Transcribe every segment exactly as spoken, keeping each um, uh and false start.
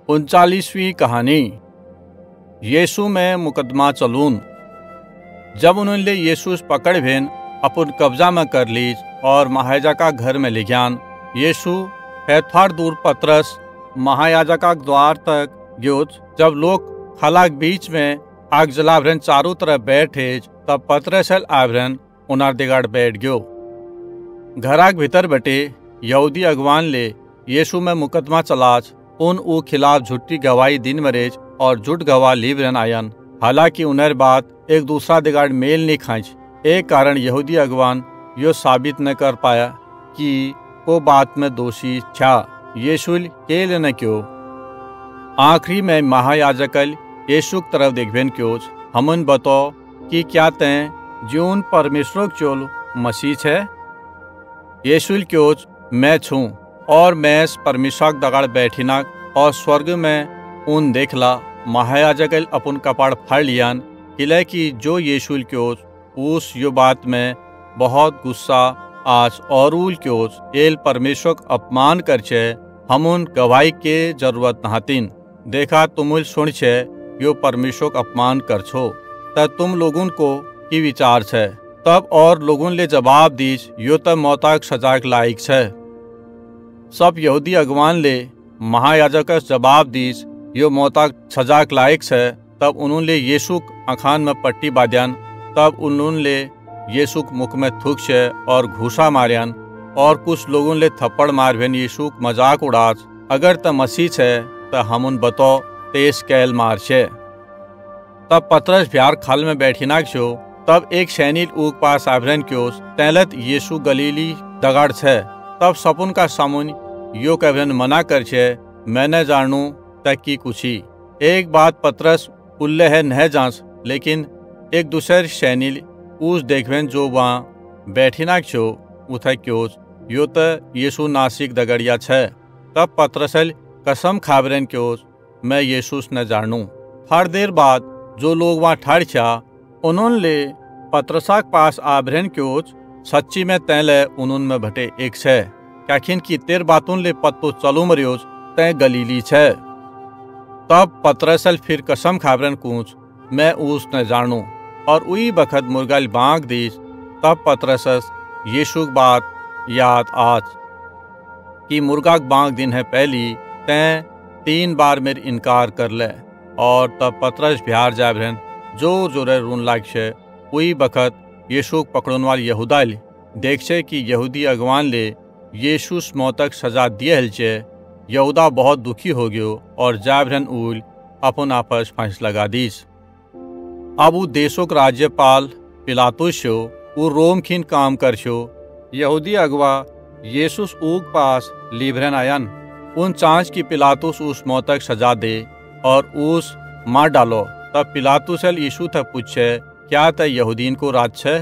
उनचालीसवीं कहानी। यीशु में मुकदमा चलून। जब उन्होंने यीशु पकड़ भेन अपन कब्जा में कर लीज और महायाजक का घर में ले गयान। यीशु है थोड़ दूर पतरस महायाजक का द्वार तक गयोच। जब लोग खलाक बीच में आग जलाभरन चारों तरफ बैठे तब पतरस आभरन उनार दिगाड़ बैठ गयो। घराक भीतर बटे यहूदी अगवान ले यीशु में मुकदमा चलाच उन ऊ खिलाफ झूठी गवाही दिन मरेज और झूठ गवाह लीबरन आयन। हालांकि उनर बात एक दूसरा दिगाड़ मेल नहीं खांच। एक कारण यहूदी अगवान यो साबित न कर पाया कि को बात में दोषी छा। यीशु के लिए न क्यों। आखिरी में महायाजकल यीशु की तरफ देखबेन क्योच हमन बताओ कि क्या तय जीवन परमेश्वर चोल मसीह है। यीशु क्योच मैं छूँ और मैं परमेश्वर दगाड़ बैठिना और स्वर्ग में उन देखला। महायाजकल अपन कपाड़ फाड़ लियान किले कि जो यीशु क्योच उस यो बात में बहुत गुस्सा आज और उल क्योच एल परमेश्वर अपमान कर छे हमुन गवाही के जरूरत नहातीन। देखा तुमुल सुन छे यो परमेश्वर अपमान कर छो त तुम लोगों को की विचार छे। तब और लोगों ले जवाब दीज यो तब मौताक सजाक लायक छे। सब यहूदी अगवान ले महायाजक जवाब दीज यो मौताक सजाक लायक छे। तब उन्होंने यीशु अखान में पट्टी बांध्यान। तब उन्होंने यीशु मुख में थूक छे और घूसा मार्यान और कुछ लोगों ले थप्पड़ मारवेन यीशु मजाक उड़ाच। अगर त मसीह छे त हमुन बताओ तेज कैल मार छे। तब पतरस भ्यार खाल में बैठिनाक छो। तब एक सैनिक ऊक पास आभरन क्योस तैलत यीशु गलीली दगाड़ छे। तब सपुन का सामुन यो कहन मना कर छे मैंने जानू तक की कुछी। एक बात पतरस उल्ले है नह जांच लेकिन एक दूसरे सैनिक उस देखवेन जो वहाँ बैठिनाक छो उथे क्योच यो त यीशु नासिक दगड़िया छे। तब पतरसल कसम खाबरन क्योच मैं यीशु न जानू। थोड़ी देर बाद जो लोग वहाँ ठड़ छा उन्होंने पतरसा के पास आभरन क्योच सच्ची में तैले उन्होंने में भटे एक छे क्याखिन की तेर बातों ले पत्तो चलू मरियोज तय गलीली छे। तब पतरसल फिर कसम खाबरन कूच मैं उस न जानू और उई बखत मुर्गाल बांग दीज। तब पतरसस यीशु की बात याद आज कि मुर्गा बांग दिन है पहली तय तीन बार मेरे इनकार कर ले। और तब पतरस बिहार जाबरन जोर जोरे रून लाग छे। उई बखत यीशु पकड़न वाल यहूदाल देख छे कि यहूदी अगवान ले यीशु मौतक सजा दिए हल छे। यहूदा बहुत दुखी हो गयो और जाबरन उल अपन आपस फांस लगा दीस। अब वो देशों के राज्यपाल पिलातुस छो वो रोम खिन काम कर छो। यहूदी अगवा यीशु ऊक पास लीभरन आयन उन चांच की पिलातुस उस मौतक सजा दे और उस मार डालो। तब पिलातुस यीशु थे पूछे क्या तय यहूदीन को राज छे।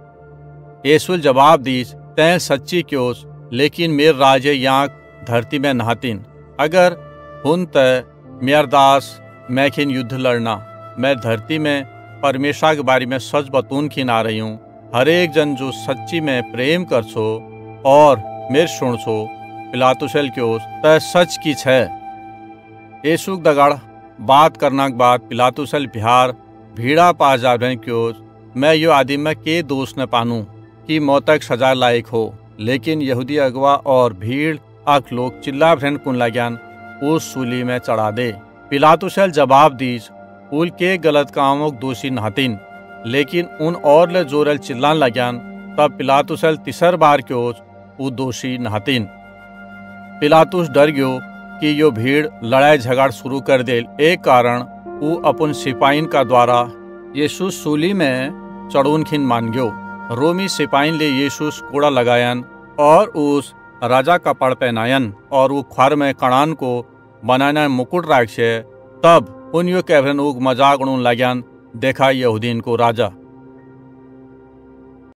यीशु जवाब दीस तय सच्ची क्योस लेकिन मेर राजे यहाँ धरती में नहातीन। अगर हुन तय मेर दास मैं खिन युद्ध लड़ना मैं धरती में परमेश्वर के बारे में सच बतून खिन आ रही हूँ। हर एक जन जो सच्ची में प्रेम कर छो और मेर सुन छो पिलातुसल क्योस तय सच की छे। यीशु दगाड़ बात करना के बाद पिलातुसल बिहार भीड़ा पास जाबरन क्योस मैं यो आदमी में के दोष न पानू कि मौतक सजा लायक हो। लेकिन यहूदी अगवा और भीड़ आख लोग चिल्ला भरन कुन लाग्यान उस सूली में चढ़ा दे। पिलातुसल जवाब दीज उल के गलत कामों दोषी नहातीन लेकिन उन और ले जोरल चिल्लान लाग्यान। तब पिलातुसल तीसर बार क्योच वो दोषी नहातीन। पिलातुस डर गयो कि यो भीड़ लड़ाई झगड़ शुरू कर दे। एक कारण वो अपन सिपाहीन का द्वारा यीशु सूली में चढ़ून खिन मान गयो। रोमी सिपाहीन ले यीशु कोड़ा लगायन और उस राजा का पड़ पहनायन और वो ख्वार में कणान को बनाना मुकुट राख छे। तब उन यो कहन उग मजाक उड़ून लाग्यान देखा यहूदीन को राजा।